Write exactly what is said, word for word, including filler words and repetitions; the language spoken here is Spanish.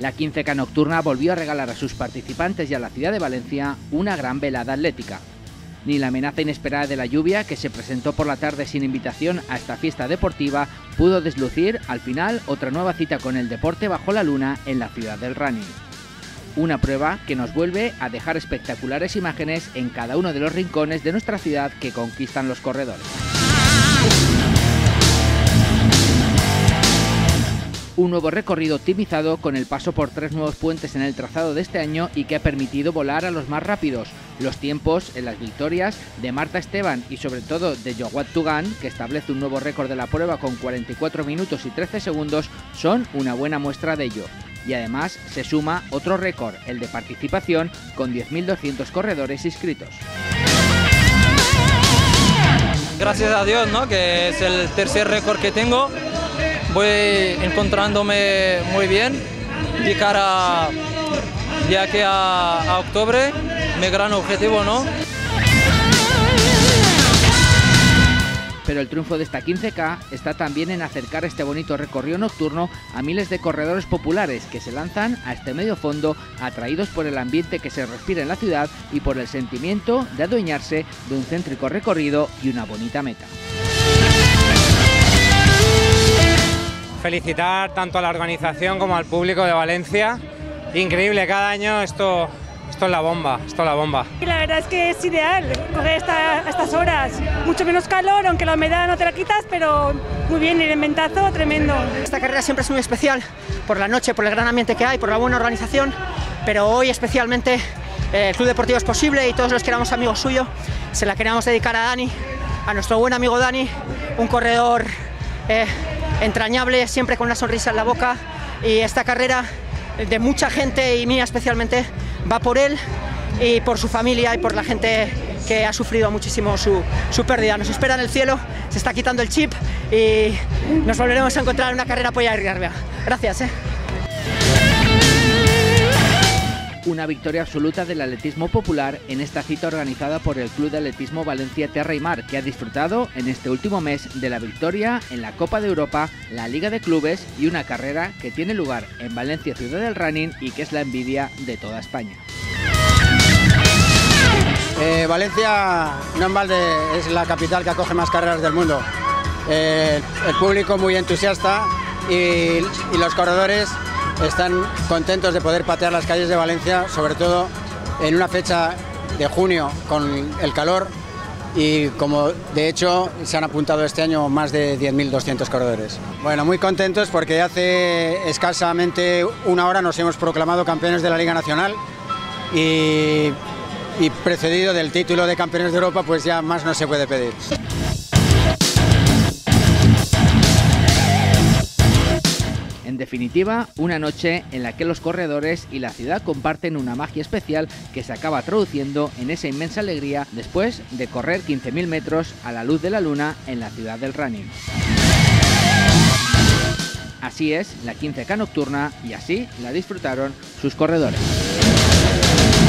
La quince K nocturna volvió a regalar a sus participantes y a la ciudad de Valencia una gran velada atlética. Ni la amenaza inesperada de la lluvia, que se presentó por la tarde sin invitación a esta fiesta deportiva, pudo deslucir al final otra nueva cita con el deporte bajo la luna en la ciudad del running. Una prueba que nos vuelve a dejar espectaculares imágenes en cada uno de los rincones de nuestra ciudad que conquistan los corredores. Un nuevo recorrido optimizado con el paso por tres nuevos puentes en el trazado de este año y que ha permitido volar a los más rápidos. Los tiempos en las victorias de Marta Esteban y sobre todo de Jowat Tugan, que establece un nuevo récord de la prueba con cuarenta y cuatro minutos y trece segundos, son una buena muestra de ello. Y además se suma otro récord, el de participación, con diez mil doscientos corredores inscritos. Gracias a Dios, ¿no?, que es el tercer récord que tengo. Voy encontrándome muy bien de cara de aquí a, a octubre, mi gran objetivo, ¿no? Pero el triunfo de esta quince K está también en acercar este bonito recorrido nocturno a miles de corredores populares que se lanzan a este medio fondo atraídos por el ambiente que se respira en la ciudad y por el sentimiento de adueñarse de un céntrico recorrido y una bonita meta. Felicitar tanto a la organización como al público de Valencia. Increíble, cada año esto, esto es la bomba, esto es la bomba. Y la verdad es que es ideal correr esta, a estas horas. Mucho menos calor, aunque la humedad no te la quitas, pero muy bien, el inventazo tremendo. Esta carrera siempre es muy especial por la noche, por el gran ambiente que hay, por la buena organización, pero hoy especialmente eh, el Club Deportivo Es Posible y todos los que éramos amigos suyos, se la queríamos dedicar a Dani, a nuestro buen amigo Dani, un corredor eh, entrañable, siempre con una sonrisa en la boca, y esta carrera de mucha gente y mía especialmente va por él y por su familia y por la gente que ha sufrido muchísimo su, su pérdida. Nos espera en el cielo, se está quitando el chip y nos volveremos a encontrar en una carrera apoyada y Riarbea. Gracias. ¿eh? Una victoria absoluta del atletismo popular en esta cita organizada por el Club de Atletismo Valencia Terra y Mar, que ha disfrutado en este último mes de la victoria en la Copa de Europa, la Liga de Clubes y una carrera que tiene lugar en Valencia, ciudad del running, y que es la envidia de toda España. Eh, Valencia, no en balde, es la capital que acoge más carreras del mundo. Eh, el público muy entusiasta y, y los corredores están contentos de poder patear las calles de Valencia, sobre todo en una fecha de junio con el calor, y como de hecho se han apuntado este año más de diez mil doscientos corredores. Bueno, muy contentos porque hace escasamente una hora nos hemos proclamado campeones de la Liga Nacional y, y precedido del título de campeones de Europa, pues ya más no se puede pedir. En definitiva, una noche en la que los corredores y la ciudad comparten una magia especial que se acaba traduciendo en esa inmensa alegría después de correr quince mil metros a la luz de la luna en la ciudad del running. Así es la quince K nocturna y así la disfrutaron sus corredores.